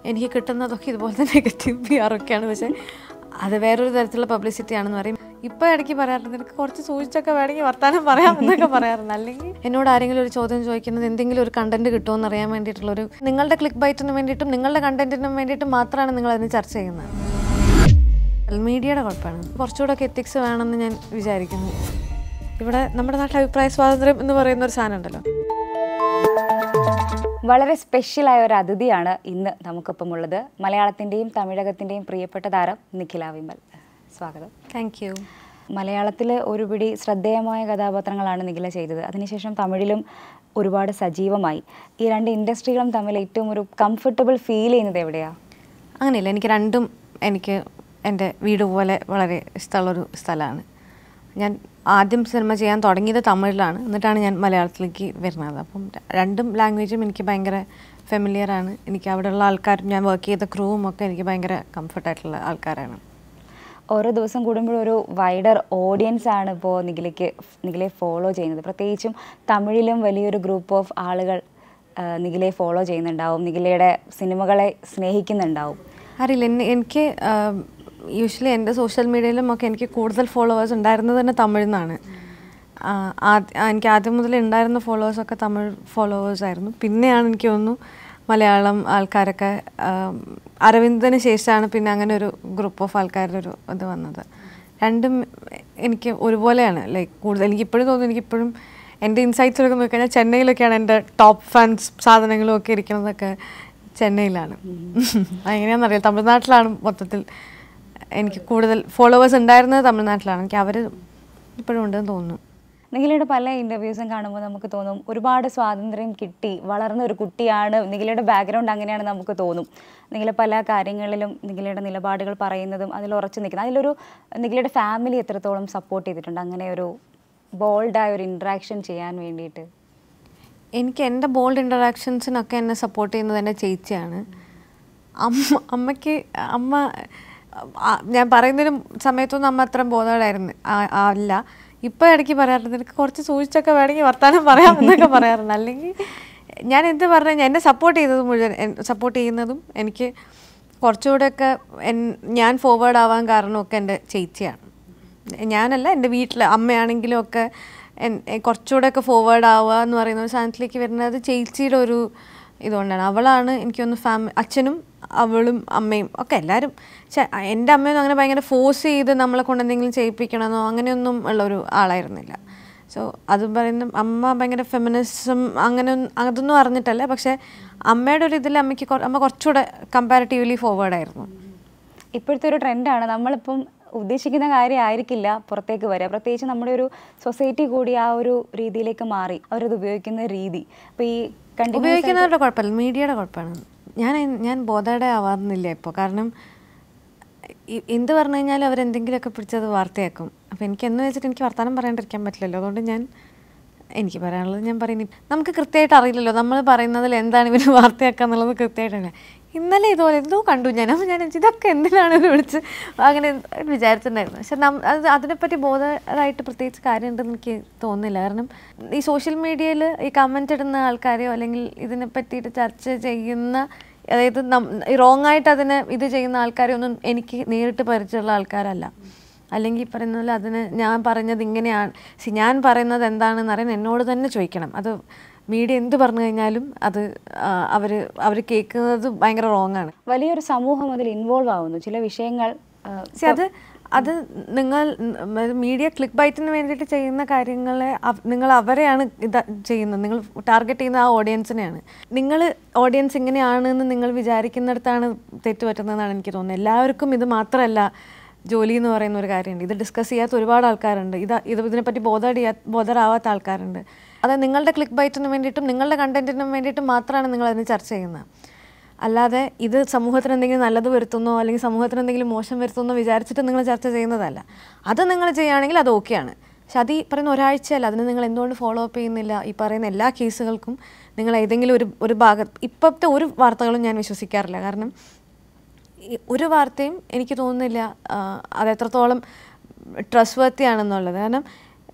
എനിക്ക് കിട്ടുന്നതൊക്കെ ഇതുപോലെ തന്നെ നെഗറ്റീവ് PR ഒക്കെയാണ്. പക്ഷേ അത് വേറൊരു തരത്തിലുള്ള പബ്ലിസിറ്റി ആണെന്ന് പറയും. ഇപ്പോൾ ഇടയ്ക്ക് പറയാറുണ്ട്, എനിക്ക് കുറച്ച് സൂചിച്ചൊക്കെ വേണമെങ്കിൽ വർത്താനം പറയാം എന്നൊക്കെ പറയാറുണ്ട്. അല്ലെങ്കിൽ എന്നോട് ആരെങ്കിലും ഒരു ചോദ്യം ചോദിക്കുന്നത് എന്തെങ്കിലും ഒരു കണ്ടന്റ് കിട്ടുമോ എന്ന് അറിയാൻ വേണ്ടിയിട്ടുള്ളൊരു, നിങ്ങളുടെ ക്ലിക്ക് ബൈറ്റിന് വേണ്ടിയിട്ടും നിങ്ങളുടെ കണ്ടന്റിനും വേണ്ടിയിട്ടും മാത്രമാണ് നിങ്ങൾ അതിന് ചർച്ച ചെയ്യുന്നത്. മീഡിയയുടെ കുഴപ്പമാണ്. കുറച്ചുകൂടെ ഒക്കെ എത്തിക്സ് വേണമെന്ന് ഞാൻ വിചാരിക്കുന്നു. ഇവിടെ നമ്മുടെ നാട്ടിൽ അഭിപ്രായ സ്വാതന്ത്ര്യം എന്ന് പറയുന്ന ഒരു സാധനം ഉണ്ടല്ലോ. വളരെ സ്പെഷ്യലായ ഒരു അതിഥിയാണ് ഇന്ന് നമുക്കൊപ്പം ഉള്ളത്. മലയാളത്തിൻ്റെയും തമിഴകത്തിൻ്റെയും പ്രിയപ്പെട്ട താരം നിഖില വിമൽ. സ്വാഗതം. Thank you. മലയാളത്തിൽ ഒരുപിടി ശ്രദ്ധേയമായ കഥാപാത്രങ്ങളാണ് നിഖില ചെയ്തത്. അതിനുശേഷം തമിഴിലും ഒരുപാട് സജീവമായി. ഈ രണ്ട് ഇൻഡസ്ട്രികളും തമ്മിൽ ഏറ്റവും ഒരു കംഫർട്ടബിൾ ഫീൽ ചെയ്യുന്നത് എവിടെയാണ്? അങ്ങനെയില്ല, എനിക്ക് രണ്ടും എൻ്റെ വീട് പോലെ വളരെ ഇഷ്ടമുള്ളൊരു സ്ഥലമാണ്. ഞാൻ ആദ്യം സിനിമ ചെയ്യാൻ തുടങ്ങിയത് തമിഴിലാണ്, എന്നിട്ടാണ് ഞാൻ മലയാളത്തിലേക്ക് വരുന്നത്. അപ്പം രണ്ടും ലാംഗ്വേജും എനിക്ക് ഭയങ്കര ഫെമിലിയറാണ്. എനിക്ക് അവിടെയുള്ള ആൾക്കാരും ഞാൻ വർക്ക് ചെയ്ത ക്രൂവും ഒക്കെ എനിക്ക് ഭയങ്കര കംഫർട്ടായിട്ടുള്ള ആൾക്കാരാണ്. ഓരോ ദിവസം കൂടുമ്പോഴും ഒരു വൈഡർ ഓഡിയൻസ് ആണ് ഇപ്പോൾ നിഖിലയെ ഫോളോ ചെയ്യുന്നത്. പ്രത്യേകിച്ചും തമിഴിലും വലിയൊരു ഗ്രൂപ്പ് ഓഫ് ആളുകൾ നിഖിലയെ ഫോളോ ചെയ്യുന്നുണ്ടാവും, നിഖിലയുടെ സിനിമകളെ സ്നേഹിക്കുന്നുണ്ടാവും. അറിയില്ല, എനിക്ക് യൂഷ്വലി എൻ്റെ സോഷ്യൽ മീഡിയയിലും ഒക്കെ എനിക്ക് കൂടുതൽ ഫോളോവേഴ്സ് ഉണ്ടായിരുന്നത് തന്നെ തമിഴിൽ നിന്നാണ്. എനിക്ക് ആദ്യം മുതൽ ഉണ്ടായിരുന്ന ഫോളോവേഴ്സൊക്കെ തമിഴ് ഫോളോവേഴ്സായിരുന്നു. പിന്നെയാണ് എനിക്ക് തോന്നുന്നു മലയാളം ആൾക്കാരൊക്കെ, അരവിന്ദന് ശേഷമാണ് പിന്നെ അങ്ങനെ ഒരു ഗ്രൂപ്പ് ഓഫ് ആൾക്കാരുടെ ഒരു ഇത് വന്നത്. രണ്ടും എനിക്ക് ഒരുപോലെയാണ്. ലൈക്ക് കൂടുതൽ എനിക്കിപ്പോഴും തോന്നുന്നു, എനിക്കിപ്പോഴും എൻ്റെ ഇൻസൈറ്റ്സിലൊക്കെ നോക്കിക്കഴിഞ്ഞാൽ ചെന്നൈയിലൊക്കെയാണ് എൻ്റെ ടോപ്പ് ഫാൻസ് സാധനങ്ങളും ഒക്കെ ഇരിക്കുന്നതൊക്കെ ചെന്നൈയിലാണ്. എങ്ങനെയാണെന്നറിയാം, തമിഴ്നാട്ടിലാണ് മൊത്തത്തിൽ എനിക്ക് കൂടുതൽ ഫോളോവേഴ്സ് ഉണ്ടായിരുന്നത്. തമിഴ്നാട്ടിലാണ്. എനിക്ക് അവർ ഇപ്പോഴും ഉണ്ടെന്ന് തോന്നുന്നു. നിഖിലയുടെ പല ഇൻ്റർവ്യൂസും കാണുമ്പോൾ നമുക്ക് തോന്നും ഒരുപാട് സ്വാതന്ത്ര്യം കിട്ടി, വളർന്ന ഒരു കുട്ടിയാണ്. നിഖിലയുടെ ബാക്ക്ഗ്രൗണ്ട് അങ്ങനെയാണ് നമുക്ക് തോന്നും. നിഖില പല കാര്യങ്ങളിലും നിഖിലയുടെ നിലപാടുകൾ പറയുന്നതും അതിൽ ഉറച്ചു നിൽക്കുന്നത്. അതിലൊരു നിഖിലയുടെ ഫാമിലി എത്രത്തോളം സപ്പോർട്ട് ചെയ്തിട്ടുണ്ട് അങ്ങനെ ഒരു ബോൾഡായ ഒരു ഇൻട്രാക്ഷൻ ചെയ്യാൻ വേണ്ടിയിട്ട്? എനിക്ക് എൻ്റെ ബോൾഡ് ഇൻട്രാക്ഷൻസിനൊക്കെ എന്നെ സപ്പോർട്ട് ചെയ്യുന്നത് എൻ്റെ ചേച്ചിയാണ്. അമ്മ ഞാൻ പറയുന്നതിന് സമയത്തൊന്നും അമ്മ അത്രയും ബോധവടായിരുന്നു അല്ല. ഇപ്പോൾ ഇടയ്ക്ക് പറയാറുണ്ട്, എനിക്ക് കുറച്ച് സൂചിച്ചൊക്കെ വേണമെങ്കിൽ വർത്താനം പറയാം എന്നൊക്കെ പറയാറുണ്ട്. അല്ലെങ്കിൽ ഞാൻ എന്ത് പറഞ്ഞു കഴിഞ്ഞാൽ എന്നെ സപ്പോർട്ട് ചെയ്യുന്നതും എനിക്ക് കുറച്ചുകൂടെയൊക്കെ ഞാൻ ഫോർവേഡ് ആവാൻ കാരണമൊക്കെ എൻ്റെ ചേച്ചിയാണ്. ഞാനല്ല, എൻ്റെ വീട്ടിൽ അമ്മയാണെങ്കിലും ഒക്കെ കുറച്ചുകൂടെയൊക്കെ ഫോർവേഡ് ആവുക എന്ന് പറയുന്ന ഒരു സാധനത്തിലേക്ക് വരുന്നത് ചേച്ചിയുടെ ഒരു ഇതുകൊണ്ടാണ്. അവളാണ് എനിക്കൊന്ന് അച്ഛനും അവളും അമ്മയും ഒക്കെ എല്ലാവരും. പക്ഷേ എൻ്റെ അമ്മയൊന്നും അങ്ങനെ ഭയങ്കര ഫോഴ്സ് ചെയ്ത് നമ്മളെ കൊണ്ട് എന്തെങ്കിലും ചെയ്യിപ്പിക്കണമെന്നോ അങ്ങനെയൊന്നും ഉള്ളൊരു ആളായിരുന്നില്ല. സോ അത് പറയുന്ന അമ്മ ഭയങ്കര ഫെമിനിസം അതൊന്നും അറിഞ്ഞിട്ടല്ല. പക്ഷേ അമ്മയുടെ ഒരു ഇതിൽ അമ്മ കുറച്ചുകൂടെ കമ്പാരിറ്റീവ്ലി ഫോർവേഡായിരുന്നു. ഇപ്പോഴത്തെ ഒരു ട്രെൻഡാണ്, നമ്മളിപ്പം ഉദ്ദേശിക്കുന്ന കാര്യമായിരിക്കില്ല പുറത്തേക്ക് വരിക. പ്രത്യേകിച്ച് നമ്മുടെ ഒരു സൊസൈറ്റി കൂടി ആ ഒരു രീതിയിലേക്ക് മാറി, അവരത് ഉപയോഗിക്കുന്ന രീതി. അപ്പോൾ ഈ ഉപയോഗിക്കുന്നവരുടെ കുഴപ്പമില്ല, മീഡിയയുടെ കുഴപ്പമാണ്. ഞാൻ ബോധയുടെ ആവാറുന്നില്ല ഇപ്പോൾ. കാരണം എന്ത് പറഞ്ഞു കഴിഞ്ഞാലും അവരെന്തെങ്കിലുമൊക്കെ പിടിച്ചത് വാർത്തയാക്കും. അപ്പോൾ എന്ന് വെച്ചിട്ട് എനിക്ക് വർത്തമാനം പറയാണ്ടിരിക്കാൻ പറ്റില്ലല്ലോ. അതുകൊണ്ട് എനിക്ക് പറയാനുള്ളത് ഞാൻ പറയുന്നത്, നമുക്ക് കൃത്യമായിട്ട് അറിയില്ലല്ലോ നമ്മൾ പറയുന്നതിൽ എന്താണ് ഇവർ വാർത്തയാക്കുക എന്നുള്ളത് കൃത്യമായിട്ടല്ല. ഇന്നലെ ഇതുപോലെ എന്തോ കണ്ടു അപ്പോൾ ഞാൻ ഇതൊക്കെ എന്തിനാണ് വിളിച്ച് അങ്ങനെ വിചാരിച്ചിട്ടുണ്ടായിരുന്നു. പക്ഷെ അതിനെപ്പറ്റി ബോധമായിട്ട് പ്രത്യേകിച്ച് കാര്യമുണ്ടെന്ന് എനിക്ക് തോന്നുന്നില്ല. കാരണം ഈ സോഷ്യൽ മീഡിയയിൽ ഈ കമൻ്റ് ഇടുന്ന ആൾക്കാരെയോ അല്ലെങ്കിൽ ഇതിനെ പറ്റിയിട്ട് ചർച്ച ചെയ്യുന്ന, അതായത് റോങ് ആയിട്ട് അതിനെ ഇത് ചെയ്യുന്ന ആൾക്കാരെ ഒന്നും എനിക്ക് നേരിട്ട് പരിചയമുള്ള ആൾക്കാരല്ല. അല്ലെങ്കിൽ പറയുന്ന പോലെ അതിന് ഞാൻ പറഞ്ഞത് ഇങ്ങനെയാണ്, ഞാൻ പറയുന്നത് എന്താണെന്ന് അറിയാൻ എന്നോട് തന്നെ ചോദിക്കണം. അത് മീഡിയ എന്ത് പറഞ്ഞു കഴിഞ്ഞാലും അത് അവർ കേൾക്കുന്നത് ഭയങ്കര റോങ് ആണ്. വലിയൊരു സമൂഹം അതിൽ ഇൻവോൾവ് ആവുന്നു ചില വിഷയങ്ങൾ. അത് നിങ്ങൾ മീഡിയ ക്ലിക്ക് ബൈറ്റിന് വേണ്ടിയിട്ട് ചെയ്യുന്ന കാര്യങ്ങളെ നിങ്ങൾ അവരെയാണ് ചെയ്യുന്നത്. നിങ്ങൾ ടാർഗറ്റ് ചെയ്യുന്ന ആ ഓഡിയൻസിനെയാണ്. നിങ്ങൾ ഓഡിയൻസ് ഇങ്ങനെയാണെന്ന് നിങ്ങൾ വിചാരിക്കുന്നിടത്താണ് തെറ്റുപറ്റുന്നതെന്നാണ് എനിക്ക് തോന്നുന്നത്. എല്ലാവർക്കും ഇത് മാത്രമല്ല ജോലി എന്ന് പറയുന്ന ഒരു കാര്യമുണ്ട്. ഇത് ഡിസ്കസ് ചെയ്യാത്ത ഒരുപാട് ആൾക്കാരുണ്ട്. ഇതിനെപ്പറ്റി ബോധറാവാത്ത ആൾക്കാരുണ്ട്. അത് നിങ്ങളുടെ ക്ലിക്ക് ബൈറ്റിന് വേണ്ടിയിട്ടും നിങ്ങളുടെ കണ്ടന്റിനും വേണ്ടിയിട്ടും മാത്രമാണ് നിങ്ങൾ അതിന് ചർച്ച ചെയ്യുന്നത്. അല്ലാതെ ഇത് സമൂഹത്തിന് എന്തെങ്കിലും നല്ലത് വരുത്തുന്നോ അല്ലെങ്കിൽ സമൂഹത്തിന് എന്തെങ്കിലും മോശം വരുത്തുന്നോ വിചാരിച്ചിട്ട് നിങ്ങൾ ചർച്ച ചെയ്യുന്നതല്ല. അത് നിങ്ങൾ ചെയ്യുകയാണെങ്കിൽ അത് ഓക്കെയാണ്. പക്ഷെ അത് ഈ പറയുന്ന ഒരാഴ്ചയല്ല, അതിന് നിങ്ങൾ എന്തുകൊണ്ട് ഫോളോ അപ്പ് ചെയ്യുന്നില്ല? ഈ പറയുന്ന എല്ലാ കേസുകൾക്കും നിങ്ങൾ ഏതെങ്കിലും ഒരു ഭാഗത്ത്, ഇപ്പോഴത്തെ ഒരു വാർത്തകളും ഞാൻ വിശ്വസിക്കാറില്ല. കാരണം ഒരു വാർത്തയും എനിക്ക് തോന്നുന്നില്ല അത് എത്രത്തോളം ട്രസ്റ്റ് വർത്തിയാണെന്നുള്ളത്. കാരണം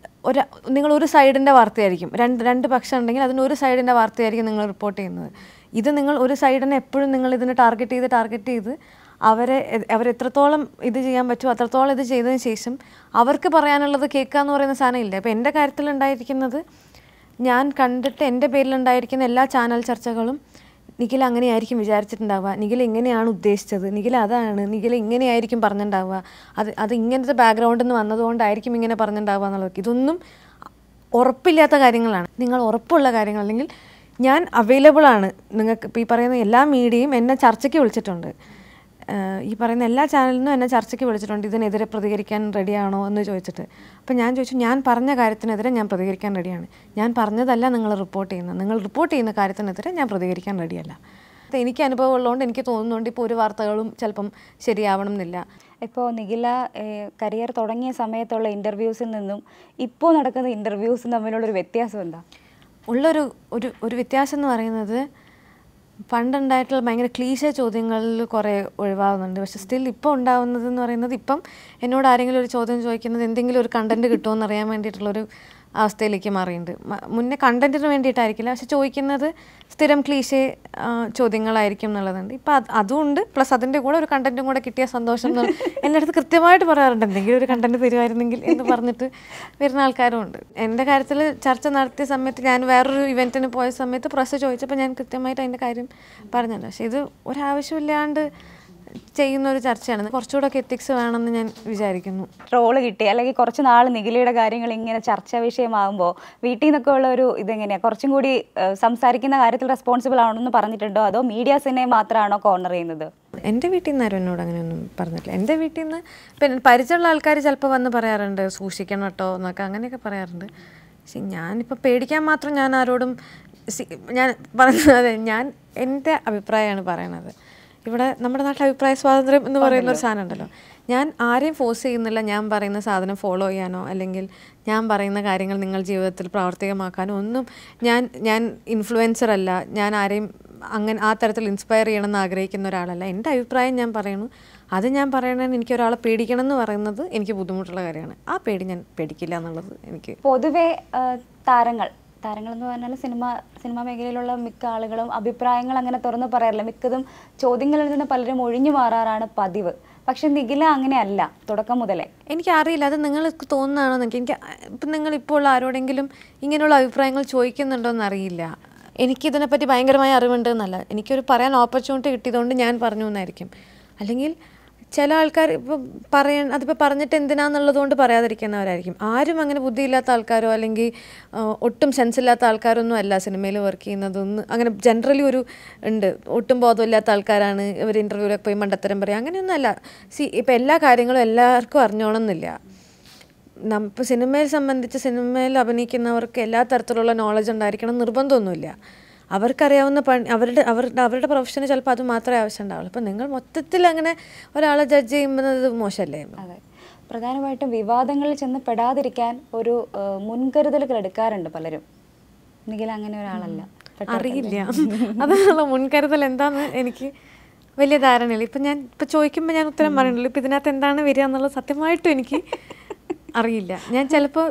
നിങ്ങൾ ഒരു സൈഡിൻ്റെ വാർത്തയായിരിക്കും, രണ്ട് പക്ഷം ഉണ്ടെങ്കിൽ അതിന് ഒരു സൈഡിൻ്റെ വാർത്തയായിരിക്കും നിങ്ങൾ റിപ്പോർട്ട് ചെയ്യുന്നത്. ഇത് നിങ്ങൾ ഒരു സൈഡിനെ എപ്പോഴും നിങ്ങൾ ഇതിനെ ടാർഗറ്റ് ചെയ്ത് അവരെത്രത്തോളം ഇത് ചെയ്യാൻ പറ്റുമോ അത്രത്തോളം ഇത് ചെയ്തതിന് ശേഷം അവർക്ക് പറയാനുള്ളത് കേൾക്കുക എന്ന് പറയുന്ന സാധനം ഇല്ല. അപ്പോൾ എൻ്റെ കാര്യത്തിലുണ്ടായിരിക്കുന്നത് ഞാൻ കണ്ടിട്ട് എൻ്റെ പേരിലുണ്ടായിരിക്കുന്ന എല്ലാ ചാനൽ ചർച്ചകളും നിഖില അങ്ങനെയായിരിക്കും വിചാരിച്ചിട്ടുണ്ടാവുക, നിഖില ഇങ്ങനെയാണ് ഉദ്ദേശിച്ചത്, നിഖില അതാണ്, നിഖില ഇങ്ങനെയായിരിക്കും പറഞ്ഞിട്ടുണ്ടാവുക, അത് ഇങ്ങനത്തെ ബാക്ക്ഗ്രൗണ്ടിൽ നിന്ന് വന്നതുകൊണ്ടായിരിക്കും ഇങ്ങനെ പറഞ്ഞിട്ടുണ്ടാവുക എന്നുള്ളത്. ഇതൊന്നും ഉറപ്പില്ലാത്ത കാര്യങ്ങളാണ്. നിങ്ങൾ ഉറപ്പുള്ള കാര്യങ്ങൾ അല്ലെങ്കിൽ ഞാൻ അവൈലബിൾ ആണ്. നിങ്ങൾക്ക് ഇപ്പോൾ ഈ പറയുന്ന എല്ലാ മീഡിയയും എന്നെ ചർച്ചയ്ക്ക് വിളിച്ചിട്ടുണ്ട്, ഈ പറയുന്ന എല്ലാ ചാനലിൽ നിന്നും എന്നെ ചർച്ചയ്ക്ക് വിളിച്ചിട്ടുണ്ട് ഇതിനെതിരെ പ്രതികരിക്കാൻ റെഡിയാണോ എന്ന് ചോദിച്ചിട്ട്. അപ്പോൾ ഞാൻ ചോദിച്ചു, ഞാൻ പറഞ്ഞ കാര്യത്തിനെതിരെ ഞാൻ പ്രതികരിക്കാൻ റെഡിയാണ്. ഞാൻ പറഞ്ഞതല്ല നിങ്ങൾ റിപ്പോർട്ട് ചെയ്യുന്ന കാര്യത്തിനെതിരെ ഞാൻ പ്രതികരിക്കാൻ റെഡിയല്ല. എനിക്ക് അനുഭവം ഉള്ളതുകൊണ്ട് എനിക്ക് തോന്നുന്നുണ്ട് ഇപ്പോൾ ഒരു വാർത്തകളും ചിലപ്പം ശരിയാവണം എന്നില്ല. ഇപ്പോൾ നിഖില കരിയർ തുടങ്ങിയ സമയത്തുള്ള ഇൻ്റർവ്യൂസിൽ നിന്നും ഇപ്പോൾ നടക്കുന്ന ഇൻ്റർവ്യൂസും തമ്മിലുള്ളൊരു വ്യത്യാസം എന്താ? ഒരു വ്യത്യാസം എന്ന് പറയുന്നത് പണ്ടുണ്ടായിട്ടുള്ള ഭയങ്കര ക്ലീശ ചോദ്യങ്ങളിൽ കുറേ ഒഴിവാകുന്നുണ്ട്. പക്ഷെ സ്റ്റിൽ ഇപ്പോൾ ഉണ്ടാകുന്നതെന്ന് പറയുന്നത്, ഇപ്പം എന്നോട് ആരെങ്കിലും ഒരു ചോദ്യം ചോദിക്കുന്നത് എന്തെങ്കിലും ഒരു കണ്ടൻറ്റ് കിട്ടുമോ എന്നറിയാൻ വേണ്ടിയിട്ടുള്ളൊരു അവസ്ഥയിലേക്ക് മാറിയിട്ടുണ്ട്. മുന്നേ കണ്ടൻറ്റിന് വേണ്ടിയിട്ടായിരിക്കില്ല, പക്ഷെ ചോദിക്കുന്നത് സ്ഥിരം ക്ലീശേ ചോദ്യങ്ങളായിരിക്കും എന്നുള്ളതുണ്ട്. ഇപ്പം അതുകൊണ്ട് പ്ലസ് അതിൻ്റെ കൂടെ ഒരു കണ്ടൻറ്റും കൂടെ കിട്ടിയ സന്തോഷം എൻ്റെ അടുത്ത് കൃത്യമായിട്ട് പറയാറുണ്ട്, എന്തെങ്കിലും ഒരു കണ്ടൻറ്റ് തരുമായിരുന്നെങ്കിൽ എന്ന് പറഞ്ഞിട്ട് വരുന്ന ആൾക്കാരും ഉണ്ട്. എൻ്റെ കാര്യത്തിൽ ചർച്ച നടത്തിയ സമയത്ത് ഞാൻ വേറൊരു ഇവൻറ്റിന് പോയ സമയത്ത് പ്രസ് ചോദിച്ചപ്പോൾ ഞാൻ കൃത്യമായിട്ട് അതിൻ്റെ കാര്യം പറഞ്ഞല്ലോ. പക്ഷേ ഇത് ഒരാവശ്യമില്ലാണ്ട് ചെയ്യുന്ന ഒരു ചർച്ചയാണ്. കുറച്ചുകൂടെ ഒക്കെ എത്തിക്സ് വേണമെന്ന് ഞാൻ വിചാരിക്കുന്നു. ട്രോള് കിട്ടി അല്ലെങ്കിൽ കുറച്ച് നാൾ നിഖിലയുടെ കാര്യങ്ങൾ ഇങ്ങനെ ചർച്ചാ വിഷയമാകുമ്പോൾ വീട്ടിൽ നിന്നൊക്കെ ഉള്ള ഒരു ഇതെങ്ങനെയാണ്? കുറച്ചും കൂടി സംസാരിക്കുന്ന കാര്യത്തിൽ റെസ്പോൺസിബിൾ ആണെന്ന് പറഞ്ഞിട്ടുണ്ടോ, അതോ മീഡിയാസിനെ മാത്രമാണോ കോർണർ ചെയ്യുന്നത്? എൻ്റെ വീട്ടിൽ നിന്ന് ആരും എന്നോട് അങ്ങനെയൊന്നും പറഞ്ഞിട്ടില്ല. എൻ്റെ വീട്ടിൽ നിന്ന് പിന്നെ പരിചയമുള്ള ആൾക്കാർ ചിലപ്പോൾ വന്ന് പറയാറുണ്ട്, സൂക്ഷിക്കണം കേട്ടോ എന്നൊക്കെ, അങ്ങനെയൊക്കെ പറയാറുണ്ട്. പക്ഷെ ഞാനിപ്പോൾ പേടിക്കാൻ മാത്രം ഞാൻ ആരോടും ഞാൻ പറഞ്ഞത് എൻ്റെ അഭിപ്രായമാണ് പറയണത്. ഇവിടെ നമ്മുടെ നാട്ടിൽ അഭിപ്രായ സ്വാതന്ത്ര്യം എന്ന് പറയുന്ന ഒരു സാധനം ഉണ്ടല്ലോ. ഞാൻ ആരെയും ഫോഴ്സ് ചെയ്യുന്നില്ല ഞാൻ പറയുന്ന സാധനം ഫോളോ ചെയ്യാനോ അല്ലെങ്കിൽ ഞാൻ പറയുന്ന കാര്യങ്ങൾ നിങ്ങൾ ജീവിതത്തിൽ പ്രാവർത്തികമാക്കാനോ ഒന്നും. ഞാൻ ഇൻഫ്ലുവൻസർ അല്ല, ഞാൻ ആരെയും അങ്ങനെ ആ തരത്തിൽ ഇൻസ്പയർ ചെയ്യണമെന്ന് ആഗ്രഹിക്കുന്ന ഒരാളല്ല. എൻ്റെ അഭിപ്രായം ഞാൻ പറയുന്നു. അത് ഞാൻ പറയണതിന് എനിക്ക് ഒരാളെ പേടിക്കണം എന്ന് പറയുന്നത് എനിക്ക് ബുദ്ധിമുട്ടുള്ള കാര്യമാണ്. ആ പേടി ഞാൻ പേടിക്കില്ല എന്നുള്ളത് എനിക്ക്. പൊതുവെ താരങ്ങളെന്ന് പറഞ്ഞാൽ സിനിമാ മേഖലയിലുള്ള മിക്ക ആളുകളും അഭിപ്രായങ്ങൾ അങ്ങനെ തുറന്നു പറയാറില്ല. മിക്കതും ചോദ്യങ്ങളിൽ നിന്ന് പലരും ഒഴിഞ്ഞു മാറാറാണ് പതിവ്. പക്ഷെ നിഖില അങ്ങനെയല്ല തുടക്കം മുതലേ. എനിക്കറിയില്ല, അത് നിങ്ങൾക്ക് തോന്നുന്നതാണോ എന്നൊക്കെ. ഇപ്പം നിങ്ങളിപ്പോൾ ഉള്ള ആരോടെങ്കിലും ഇങ്ങനെയുള്ള അഭിപ്രായങ്ങൾ ചോദിക്കുന്നുണ്ടോ എന്നറിയില്ല. എനിക്കിതിനെപ്പറ്റി ഭയങ്കരമായ അറിവുണ്ടെന്നല്ല, എനിക്കൊരു പറയാൻ ഓപ്പർച്യൂണിറ്റി കിട്ടിയതുകൊണ്ട് ഞാൻ പറഞ്ഞു എന്നായിരിക്കും. അല്ലെങ്കിൽ ചില ആൾക്കാർ അതിപ്പോൾ പറഞ്ഞിട്ട് എന്തിനാന്നുള്ളത് കൊണ്ട് പറയാതിരിക്കുന്നവരായിരിക്കും. ആരും അങ്ങനെ ബുദ്ധിയില്ലാത്ത ആൾക്കാരോ അല്ലെങ്കിൽ ഒട്ടും സെൻസ് ഇല്ലാത്ത ആൾക്കാരൊന്നും അല്ല സിനിമയിൽ വർക്ക് ചെയ്യുന്നതൊന്നും. അങ്ങനെ ജനറലി ഉണ്ട്, ഒട്ടും ബോധമില്ലാത്ത ആൾക്കാരാണ് ഇവർ ഇൻ്റർവ്യൂവിലൊക്കെ പോയി മണ്ടത്തരം പറയുക, അങ്ങനെയൊന്നും അല്ല. ഇപ്പോൾ എല്ലാ കാര്യങ്ങളും എല്ലാവർക്കും അറിഞ്ഞോണമെന്നില്ല. ഇപ്പോൾ സിനിമയെ സംബന്ധിച്ച് സിനിമയിൽ അഭിനയിക്കുന്നവർക്ക് എല്ലാ തരത്തിലുള്ള നോളജ് ഉണ്ടായിരിക്കണം നിർബന്ധമൊന്നുമില്ല. അവർക്കറിയാവുന്ന അവരുടെ പ്രൊഫഷന് ചിലപ്പോൾ അത് മാത്രമേ ആവശ്യം ഉണ്ടാവുള്ളൂ. അപ്പം നിങ്ങൾ മൊത്തത്തിൽ അങ്ങനെ ഒരാളെ ജഡ്ജ് ചെയ്യുന്നത് മോശമല്ലേ? അതെ, പ്രധാനമായിട്ടും വിവാദങ്ങളിൽ ചെന്ന് പെടാതിരിക്കാൻ ഒരു മുൻകരുതലുകൾ എടുക്കാറുണ്ട് പലരും. നിഖില അങ്ങനെ ഒരാളല്ല. അറിയില്ല അതിനുള്ള മുൻകരുതൽ എന്താണെന്ന് എനിക്ക് വലിയ ധാരണയില്ല. ഇപ്പം ചോദിക്കുമ്പോൾ ഞാൻ ഉത്തരം പറയണല്ലോ. ഇപ്പം ഇതിനകത്ത് എന്താണ് വരിക എന്നുള്ളത് സത്യമായിട്ടും എനിക്ക് അറിയില്ല. ഞാൻ ചിലപ്പോൾ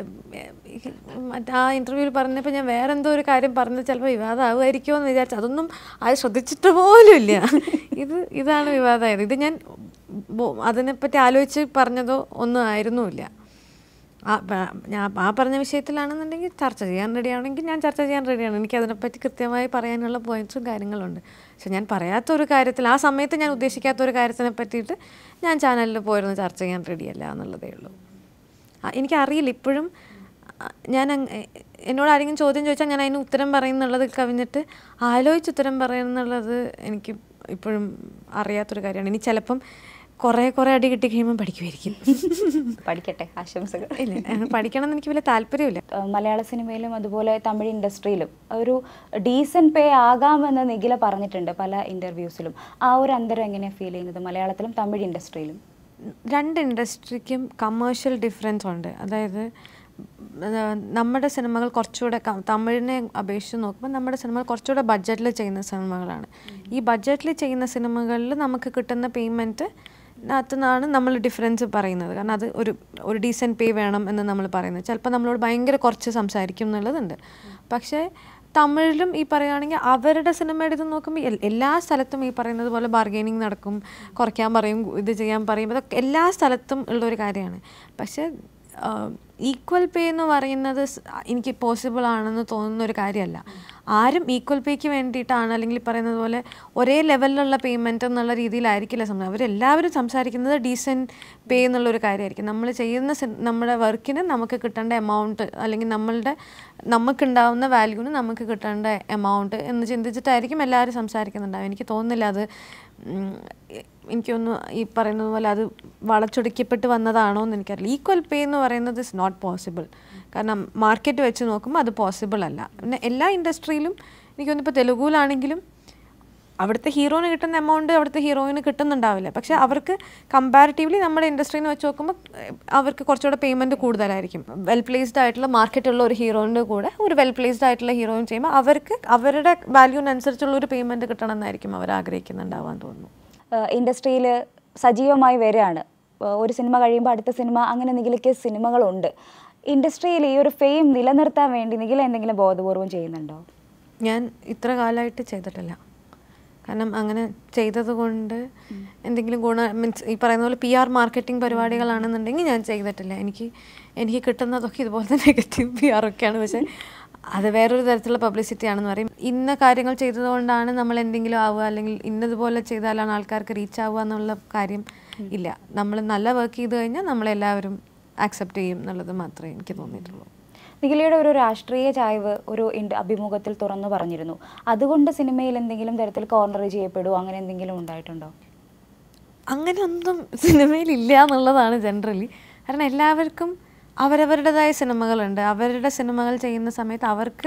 ആ ഇൻ്റർവ്യൂവിൽ പറഞ്ഞപ്പോൾ ഞാൻ വേറെ എന്തോ ഒരു കാര്യം പറഞ്ഞത് ചിലപ്പോൾ വിവാദമാകുമായിരിക്കുമോ എന്ന് വിചാരിച്ചു. അതൊന്നും അത് ശ്രദ്ധിച്ചിട്ട് പോലും ഇല്ല. ഇതാണ് വിവാദമായത്. ഇത് ഞാൻ അതിനെപ്പറ്റി ആലോചിച്ച് പറഞ്ഞതോ ഒന്നും ആയിരുന്നുമില്ല. ആ പറഞ്ഞ വിഷയത്തിലാണെന്നുണ്ടെങ്കിൽ ചർച്ച ചെയ്യാൻ റെഡിയാണെങ്കിൽ ഞാൻ ചർച്ച ചെയ്യാൻ റെഡിയാണ്. എനിക്ക് അതിനെപ്പറ്റി കൃത്യമായി പറയാനുള്ള പോയിൻറ്റ്സും കാര്യങ്ങളുണ്ട്. പക്ഷെ ഞാൻ പറയാത്തൊരു കാര്യത്തിൽ ആ സമയത്ത് ഞാൻ ഉദ്ദേശിക്കാത്തൊരു കാര്യത്തിനെ പറ്റിയിട്ട് ഞാൻ ചാനലിൽ പോയിരുന്ന് ചർച്ച ചെയ്യാൻ റെഡിയല്ല എന്നുള്ളതേ ഉള്ളൂ. എനിക്കറിയില്ല ഇപ്പോഴും. എന്നോട് ആരെങ്കിലും ചോദ്യം ചോദിച്ചാൽ ഞാൻ അതിന് ഉത്തരം പറയുന്നുള്ളത് കവിഞ്ഞിട്ട് ആലോചിച്ച് ഉത്തരം പറയുന്നുള്ളത് എനിക്ക് ഇപ്പോഴും അറിയാത്തൊരു കാര്യമാണ്. ഇനി ചിലപ്പം കുറേ അടി കിട്ടി കഴിയുമ്പോൾ പഠിക്കുമായിരിക്കും. പഠിക്കട്ടെ, ആശംസകൾ. ഇല്ല, പഠിക്കണം എന്ന് എനിക്ക് വലിയ താല്പര്യമില്ല. മലയാള സിനിമയിലും അതുപോലെ തമിഴ് ഇൻഡസ്ട്രിയിലും ഒരു ഡീസൻറ്റ് പേ ആകാമെന്ന് നിഖില പറഞ്ഞിട്ടുണ്ട് പല ഇൻ്റർവ്യൂസിലും. ആ ഒരു അന്തരം എങ്ങനെയാണ് ഫീൽ ചെയ്യുന്നത് മലയാളത്തിലും തമിഴ് ഇൻഡസ്ട്രിയിലും? രണ്ട് ഇൻഡസ്ട്രിക്കും കമേഴ്ഷ്യൽ ഡിഫറൻസ് ഉണ്ട്. അതായത് നമ്മുടെ സിനിമകൾ കുറച്ചുകൂടെ തമിഴിനെ അപേക്ഷിച്ച് നോക്കുമ്പോൾ നമ്മുടെ സിനിമകൾ കുറച്ചുകൂടെ ബഡ്ജറ്റിൽ ചെയ്യുന്ന സിനിമകളാണ്. ഈ ബഡ്ജറ്റിൽ ചെയ്യുന്ന സിനിമകളിൽ നമുക്ക് കിട്ടുന്ന പേയ്മെൻറ്റ് അതിനാണ് നമ്മൾ ഡിഫറൻസ് പറയുന്നത്. കാരണം അത് ഒരു ഡീസൻറ്റ് പേ വേണം എന്ന് നമ്മൾ പറയുന്നത്. ചിലപ്പോൾ നമ്മളോട് ഭയങ്കര കുറച്ച് സംസാരിക്കും എന്നുള്ളതുണ്ട്. പക്ഷേ തമിഴിലും ഈ പറയുകയാണെങ്കിൽ അവരുടെ സിനിമ എടുത്ത് നോക്കുമ്പോൾ എല്ലാ സ്ഥലത്തും ഈ പറയുന്നത് പോലെ ബാർഗെയിനിങ് നടക്കും, കുറയ്ക്കാൻ പറയും, ഇത് ചെയ്യാൻ പറയും, അതൊക്കെ എല്ലാ സ്ഥലത്തും ഉള്ളൊരു കാര്യമാണ്. പക്ഷേ ഈക്വൽ പേ എന്ന് പറയുന്നത് എനിക്ക് പോസിബിൾ ആണെന്ന് തോന്നുന്ന ഒരു കാര്യമല്ല. ആരും ഈക്വൽ പേക്ക് വേണ്ടിയിട്ടാണ് അല്ലെങ്കിൽ പറയുന്നത് പോലെ ഒരേ ലെവലിലുള്ള പേയ്മെൻറ്റ് എന്നുള്ള രീതിയിലായിരിക്കില്ല അവരെല്ലാവരും സംസാരിക്കുന്നത് ഡീസൻറ്റ് പേ എന്നുള്ളൊരു കാര്യമായിരിക്കും. നമ്മൾ ചെയ്യുന്ന നമ്മുടെ വർക്കിന് നമുക്ക് കിട്ടേണ്ട എമൗണ്ട് അല്ലെങ്കിൽ നമുക്കുണ്ടാവുന്ന വാല്യൂവിന് നമുക്ക് കിട്ടേണ്ട എമൗണ്ട് എന്ന് ചിന്തിച്ചിട്ടായിരിക്കും എല്ലാവരും സംസാരിക്കുന്നുണ്ടാവും. എനിക്ക് തോന്നുന്നില്ല അത് എനിക്കൊന്ന് ഈ പറയുന്നത് പോലെ അത് വളച്ചൊടിക്കപ്പെട്ട് വന്നതാണോ എന്ന് എനിക്കറിയില്ല. ഈക്വൽ പേ എന്ന് പറയുന്നത് ഇസ് നോട്ട് പോസിബിൾ. കാരണം മാർക്കറ്റ് വെച്ച് നോക്കുമ്പോൾ അത് പോസിബിൾ അല്ല. പിന്നെ എല്ലാ ഇൻഡസ്ട്രിയിലും എനിക്കൊന്ന് ഇപ്പോൾ തെലുഗുവിലാണെങ്കിലും അവിടുത്തെ ഹീറോയിന് കിട്ടുന്ന എമൗണ്ട് അവിടുത്തെ ഹീറോയിന് കിട്ടുന്നുണ്ടാവില്ല. പക്ഷേ അവർക്ക് കമ്പാരിറ്റീവ്ലി നമ്മുടെ ഇൻഡസ്ട്രീന്ന് വെച്ച് നോക്കുമ്പോൾ അവർക്ക് കുറച്ചുകൂടെ പേയ്മെൻറ്റ് കൂടുതലായിരിക്കും. വെൽ പ്ലേസ്ഡ് ആയിട്ടുള്ള മാർക്കറ്റുള്ള ഒരു ഹീറോയിൻ്റെ കൂടെ ഒരു വെൽ പ്ലേസ്ഡ് ആയിട്ടുള്ള ഹീറോയിൻ ചെയ്യുമ്പോൾ അവർക്ക് അവരുടെ വാല്യൂവിനനുസരിച്ചുള്ള ഒരു പേയ്മെൻറ്റ് കിട്ടണം എന്നായിരിക്കും അവർ ആഗ്രഹിക്കുന്നുണ്ടാവാൻ തോന്നുന്നു. ഇൻഡസ്ട്രിയിൽ സജീവമായി വരികയാണ്. ഒരു സിനിമ കഴിയുമ്പോൾ അടുത്ത സിനിമ, അങ്ങനെ നിഖിലയ്ക്ക് സിനിമകളുണ്ട്. ഇൻഡസ്ട്രിയിൽ ഈ ഒരു ഫെയിം നിലനിർത്താൻ വേണ്ടി നിഖില എന്തെങ്കിലും ബോധപൂർവം ചെയ്യുന്നുണ്ടോ? ഞാൻ ഇത്ര കാലമായിട്ട് ചെയ്തിട്ടില്ല. കാരണം അങ്ങനെ ചെയ്തത് കൊണ്ട് എന്തെങ്കിലും മീൻസ് ഈ പറയുന്ന പോലെ PR മാർക്കറ്റിംഗ് പരിപാടികളാണെന്നുണ്ടെങ്കിൽ ഞാൻ ചെയ്തിട്ടില്ല. എനിക്ക് കിട്ടുന്നതൊക്കെ ഇതുപോലത്തെ നെഗറ്റീവ് PR ഒക്കെയാണ്. പക്ഷേ അത് വേറൊരു തരത്തിലുള്ള പബ്ലിസിറ്റി ആണെന്ന് പറയും. ഇന്ന കാര്യങ്ങൾ ചെയ്തതുകൊണ്ടാണ് നമ്മൾ എന്തെങ്കിലും ആവുക അല്ലെങ്കിൽ ഇന്നതുപോലെ ചെയ്താലാണ് ആൾക്കാർക്ക് റീച്ച് ആവുക എന്നുള്ള കാര്യം ഇല്ല. നമ്മൾ നല്ല വർക്ക് ചെയ്ത് കഴിഞ്ഞാൽ നമ്മളെല്ലാവരും ആക്സെപ്റ്റ് ചെയ്യും എന്നുള്ളത് മാത്രമേ എനിക്ക് തോന്നിയിട്ടുള്ളൂ. നിഖിലയുടെ ഒരു രാഷ്ട്രീയ ചായ്വ് ഒരു അഭിമുഖത്തിൽ തുറന്നു പറഞ്ഞിരുന്നു. അതുകൊണ്ട് സിനിമയിൽ എന്തെങ്കിലും തരത്തിൽ കോർണർ ചെയ്യപ്പെടുമോ, അങ്ങനെ എന്തെങ്കിലും ഉണ്ടായിട്ടുണ്ടോ? അങ്ങനെയൊന്നും സിനിമയിലില്ല എന്നുള്ളതാണ് ജനറലി. കാരണം എല്ലാവർക്കും അവരവരുടേതായ സിനിമകളുണ്ട്. അവരുടെ സിനിമകൾ ചെയ്യുന്ന സമയത്ത് അവർക്ക്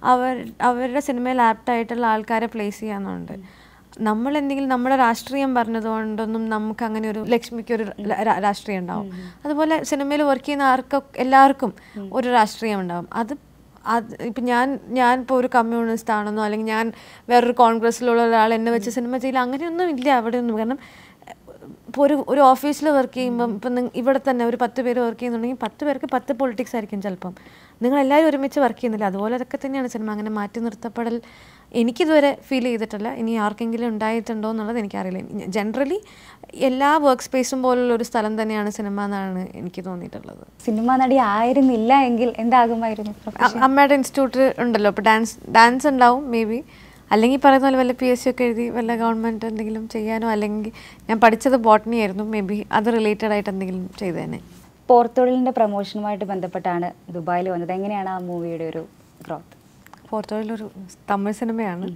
അവരുടെ സിനിമയിൽ ആപ്റ്റായിട്ടുള്ള ആൾക്കാരെ പ്ലേസ് ചെയ്യാനുണ്ട്. നമ്മളെന്തെങ്കിലും നമ്മുടെ രാഷ്ട്രീയം പറഞ്ഞതുകൊണ്ടൊന്നും നമുക്ക് അങ്ങനെ ഒരു ലക്ഷ്മിക്കൊരു രാഷ്ട്രീയം ഉണ്ടാവും. അതുപോലെ സിനിമയിൽ വർക്ക് ചെയ്യുന്ന എല്ലാവർക്കും ഒരു രാഷ്ട്രീയം ഉണ്ടാവും. ഇപ്പം ഞാൻ ഇപ്പോൾ ഒരു കമ്മ്യൂണിസ്റ്റ് ആണെന്നോ അല്ലെങ്കിൽ ഞാൻ വേറൊരു കോൺഗ്രസ്സിലുള്ള ഒരാൾ എന്നെ വെച്ച് സിനിമ ചെയ്യില്ല, അങ്ങനെയൊന്നും ഇല്ല അവിടെ ഒന്നും. കാരണം ഇപ്പോൾ ഒരു ഓഫീസിൽ വർക്ക് ചെയ്യുമ്പം ഇപ്പം ഇവിടെ തന്നെ ഒരു 10 പേര് വർക്ക് ചെയ്യുന്നുണ്ടെങ്കിൽ 10 പേർക്ക് 10 പൊളിറ്റിക്സ് ആയിരിക്കും ചിലപ്പം. നിങ്ങളെല്ലാവരും ഒരുമിച്ച് വർക്ക് ചെയ്യുന്നില്ല. അതുപോലെ അതൊക്കെ തന്നെയാണ് സിനിമ. അങ്ങനെ മാറ്റി നിർത്തപ്പെടൽ എനിക്കിതുവരെ ഫീൽ ചെയ്തിട്ടില്ല. ഇനി ആർക്കെങ്കിലും ഉണ്ടായിട്ടുണ്ടോ എന്നുള്ളത് എനിക്കറിയില്ല. ജനറലി എല്ലാ വർക്ക് സ്പേസും പോലുള്ള ഒരു സ്ഥലം തന്നെയാണ് സിനിമ എന്നാണ് എനിക്ക് തോന്നിയിട്ടുള്ളത്. സിനിമ നടി ആയിരുന്നില്ല എങ്കിൽ എന്താകുമായിരുന്നു? അമ്മയുടെ ഇൻസ്റ്റിറ്റ്യൂട്ട് ഉണ്ടല്ലോ, ഇപ്പോൾ ഡാൻസ് ഉണ്ടാവും മേ ബി. അല്ലെങ്കിൽ പറയുന്ന പോലെ വല്ല PSC ഒക്കെ എഴുതി വല്ല ഗവൺമെൻറ് എന്തെങ്കിലും ചെയ്യാനോ, അല്ലെങ്കിൽ ഞാൻ പഠിച്ചത് ബോട്ടണി ആയിരുന്നു, മേ ബി അത് റിലേറ്റഡ് ആയിട്ട് എന്തെങ്കിലും ചെയ്തേനെ. പോർത്തൊഴിലിൻ്റെ പ്രൊമോഷനുമായിട്ട് ബന്ധപ്പെട്ടാണ് ദുബായിൽ വന്നത്. എങ്ങനെയാണ് ആ മൂവിയുടെ ഒരു ഗ്രോത്ത്? പോർത്തൊഴിലൊരു തമിഴ് സിനിമയാണ്.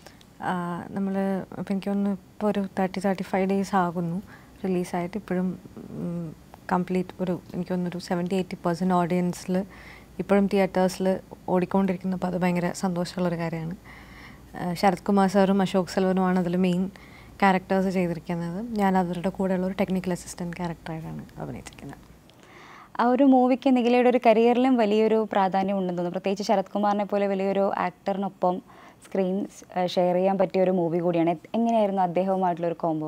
നമ്മൾ ഇപ്പം എനിക്കൊന്ന് ഇപ്പോൾ ഒരു 30-35 ഡേയ്സ് ആകുന്നു റിലീസായിട്ട്. ഇപ്പോഴും കംപ്ലീറ്റ് എനിക്കൊന്നൊരു 70-80% ഓഡിയൻസിൽ ഇപ്പോഴും തിയേറ്റേഴ്സിൽ ഓടിക്കൊണ്ടിരിക്കുന്നു. അപ്പോൾ അത് ഭയങ്കര സന്തോഷമുള്ളൊരു കാര്യമാണ്. ശരത് കുമാർ സാറും അശോക് സെൽവനുമാണ് അതിൽ മെയിൻ ക്യാരക്ടേഴ്സ് ചെയ്തിരിക്കുന്നത്. ഞാൻ അവരുടെ കൂടെയുള്ള ഒരു ടെക്നിക്കൽ അസിസ്റ്റൻറ്റ് ക്യാരക്ടറായിട്ടാണ് അഭിനയിച്ചിരിക്കുന്നത്. ആ ഒരു മൂവിക്ക് നിഖിലയുടെ ഒരു കരിയറിലും വലിയൊരു പ്രാധാന്യം ഉണ്ടെന്ന് തോന്നുന്നു. പ്രത്യേകിച്ച് ശരത് കുമാറിനെ പോലെ വലിയൊരു ആക്ടറിനൊപ്പം സ്ക്രീൻ ഷെയർ ചെയ്യാൻ പറ്റിയ ഒരു മൂവി കൂടിയാണ്. എങ്ങനെയായിരുന്നു അദ്ദേഹവുമായിട്ടുള്ളൊരു കോംബോ?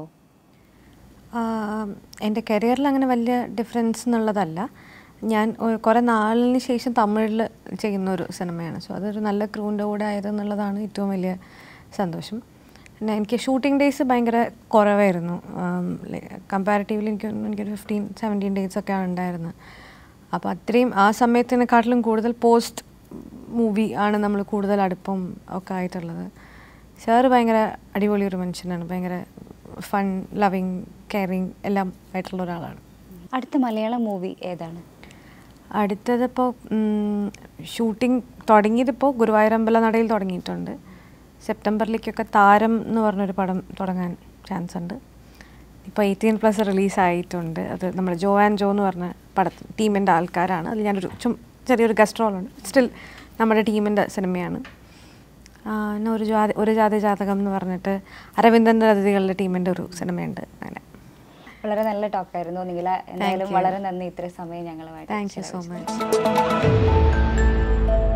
എൻ്റെ കരിയറിൽ അങ്ങനെ വലിയ ഡിഫറൻസ് എന്നുള്ളതല്ല. ഞാൻ കുറേ നാളിന് ശേഷം തമിഴിൽ ചെയ്യുന്നൊരു സിനിമയാണ്. സോ അതൊരു നല്ല ക്രൂവിൻ്റെ കൂടെ ആയതെന്നുള്ളതാണ് ഏറ്റവും വലിയ സന്തോഷം. പിന്നെ എനിക്ക് ഷൂട്ടിംഗ് ഡേയ്സ് ഭയങ്കര കുറവായിരുന്നു. കമ്പാരിറ്റീവ്ലി എനിക്കൊരു 15-17 ഡേയ്സൊക്കെ ഉണ്ടായിരുന്നത്. അപ്പോൾ അത്രയും ആ സമയത്തിനെക്കാട്ടിലും കൂടുതൽ പോസ്റ്റ് മൂവി ആണ് നമ്മൾ കൂടുതൽ അടുപ്പം ഒക്കെ ആയിട്ടുള്ളത്. സാറ് ഭയങ്കര അടിപൊളി ഒരു മനുഷ്യനാണ്. ഭയങ്കര ഫൺ, ലവിങ്, കെയറിങ് എല്ലാം ആയിട്ടുള്ള ഒരാളാണ്. അടുത്ത മലയാളം മൂവി ഏതാണ്? അടുത്തതിപ്പോൾ ഷൂട്ടിംഗ് തുടങ്ങിയതിപ്പോൾ ഗുരുവായൂരമ്പല നടയിൽ തുടങ്ങിയിട്ടുണ്ട്. സെപ്റ്റംബറിലേക്കൊക്കെ താരം എന്ന് പറഞ്ഞൊരു പടം തുടങ്ങാൻ ചാൻസ് ഉണ്ട്. ഇപ്പോൾ 18+ റിലീസായിട്ടുണ്ട്. അത് നമ്മുടെ ജോ ആൻഡ് ജോ എന്ന് പറഞ്ഞ ടീമിൻ്റെ ആൾക്കാരാണ്. അതിൽ ഞാനൊരു ചെറിയൊരു ഗസ്റ്റ് റോളുണ്ട്. സ്റ്റിൽ നമ്മുടെ ടീമിൻ്റെ സിനിമയാണ്. പിന്നെ ഒരു ജാതി ജാതകം എന്ന് പറഞ്ഞിട്ട് അരവിന്ദൻ്റെ അതിഥികളുടെ ടീമിൻ്റെ ഒരു സിനിമയുണ്ട്. അങ്ങനെ വളരെ നല്ല ടോക്കായിരുന്നു നിഖില. എന്തായാലും വളരെ നന്ദി ഇത്രയും സമയം ഞങ്ങളുമായിട്ട്. Thank you so much.